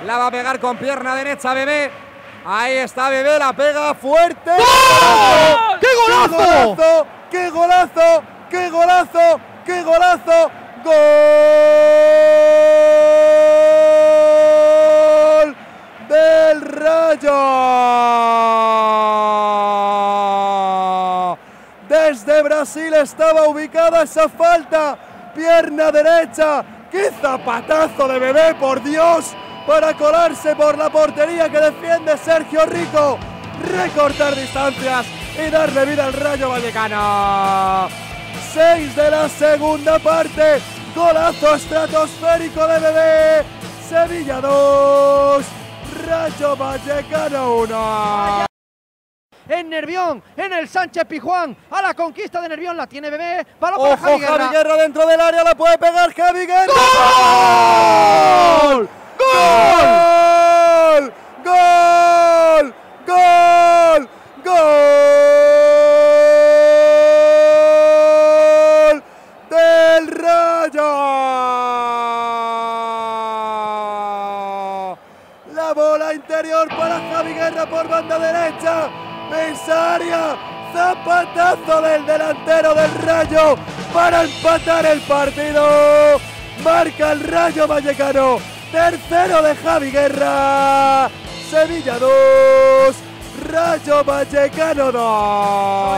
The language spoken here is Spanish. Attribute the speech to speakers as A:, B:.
A: La va a pegar con pierna derecha Bebé. Ahí está Bebé, la pega fuerte.
B: ¡Gol! ¡Qué golazo!
A: ¡Qué golazo! ¡Qué golazo! ¡Qué golazo! ¡Gol del Rayo! Desde Brasil estaba ubicada esa falta. Pierna derecha. ¡Qué zapatazo de Bebé, por Dios! Para colarse por la portería que defiende Sergio Rico. Recortar distancias y darle vida al Rayo Vallecano. 6 de la segunda parte. Golazo estratosférico de Bebé. Sevilla 2. Rayo Vallecano 1.
B: En Nervión, en el Sánchez Pizjuán, a la conquista de Nervión, la tiene Bebé, balón para
A: Ojo, Javi Guerra dentro del área, la puede pegar Javi Guerra.
B: ¡Gol! ¡Gol!
A: ¡Gol! ¡Gol! ¡Gol! ¡Del Rayo! La bola interior para Javi Guerra por banda derecha. Pesaria, zapatazo del delantero del Rayo para empatar el partido. Marca el Rayo Vallecano. Tercero de Javi Guerra. Sevilla 2, Rayo Vallecano 2.